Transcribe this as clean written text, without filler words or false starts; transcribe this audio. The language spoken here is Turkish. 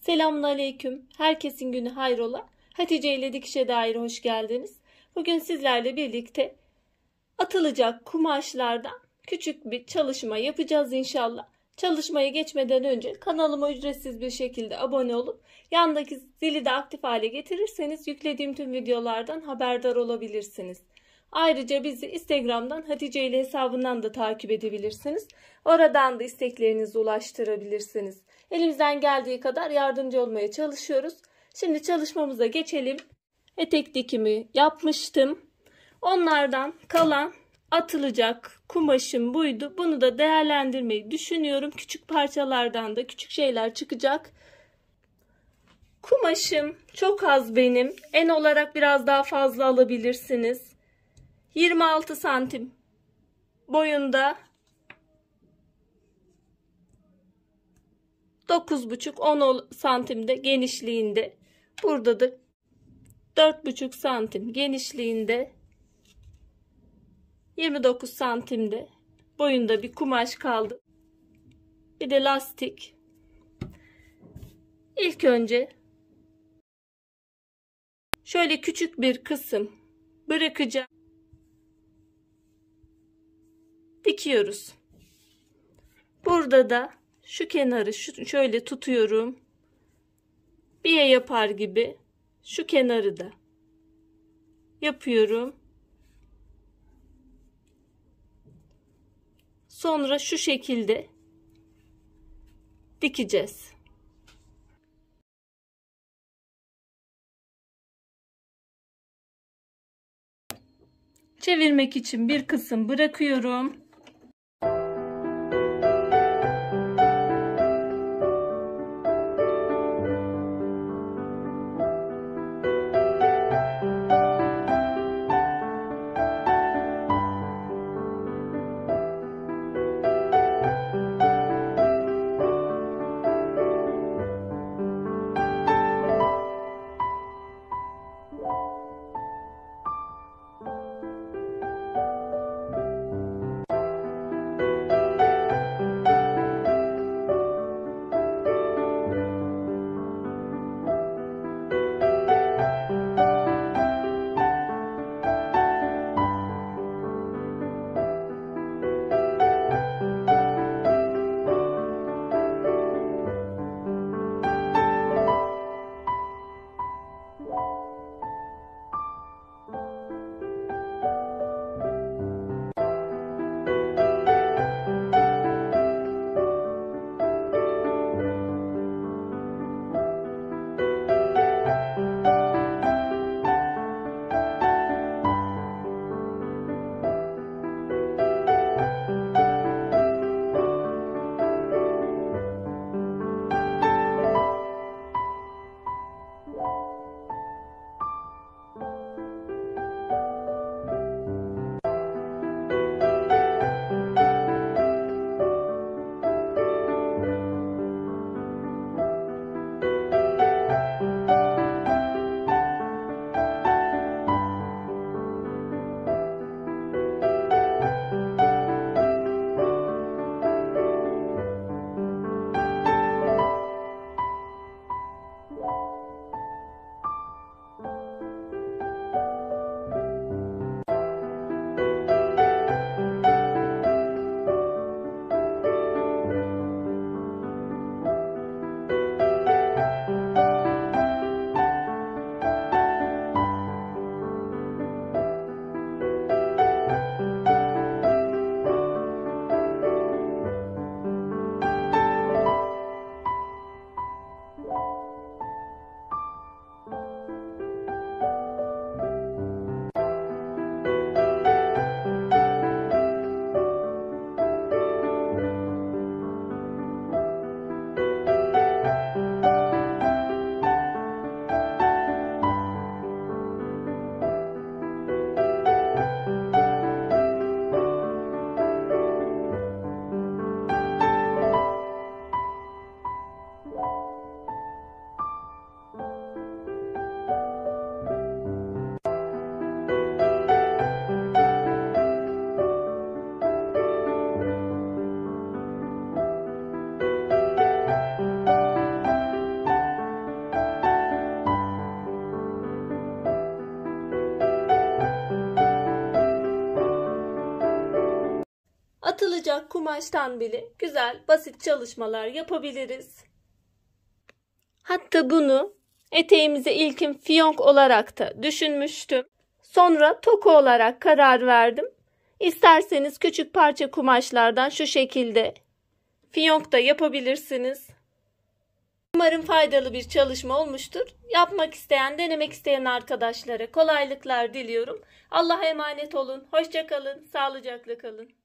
Selamünaleyküm. Herkesin günü hayrola. Hatice ile Dikişe Dair hoş geldiniz. Bugün sizlerle birlikte atılacak kumaşlardan küçük bir çalışma yapacağız inşallah. Çalışmaya geçmeden önce kanalıma ücretsiz bir şekilde abone olup yandaki zili de aktif hale getirirseniz yüklediğim tüm videolardan haberdar olabilirsiniz. Ayrıca bizi Instagram'dan Hatice ile hesabından da takip edebilirsiniz. Oradan da isteklerinizi ulaştırabilirsiniz. Elimizden geldiği kadar yardımcı olmaya çalışıyoruz. Şimdi çalışmamıza geçelim. Etek dikimi yapmıştım. Onlardan kalan atılacak kumaşım buydu. Bunu da değerlendirmeyi düşünüyorum. Küçük parçalardan da küçük şeyler çıkacak. Kumaşım çok az benim. En olarak biraz daha fazla alabilirsiniz. 26 santim boyunda, 9,5-10 santimde genişliğinde. Burada da 4,5 santim genişliğinde, 29 santimde boyunda bir kumaş kaldı. Bir de lastik. İlk önce şöyle küçük bir kısım bırakacağım. Dikiyoruz. Burada da şu kenarı şöyle tutuyorum. Biye yapar gibi şu kenarı da yapıyorum. Sonra şu şekilde dikeceğiz. Çevirmek için bir kısım bırakıyorum. atılacak kumaştan bile güzel, basit çalışmalar yapabiliriz. Hatta bunu eteğimize ilkin fiyonk olarak da düşünmüştüm. Sonra toka olarak karar verdim. İsterseniz küçük parça kumaşlardan şu şekilde fiyonk da yapabilirsiniz. Umarım faydalı bir çalışma olmuştur. Yapmak isteyen, denemek isteyen arkadaşlara kolaylıklar diliyorum. Allah'a emanet olun. Hoşça kalın, sağlıcakla kalın.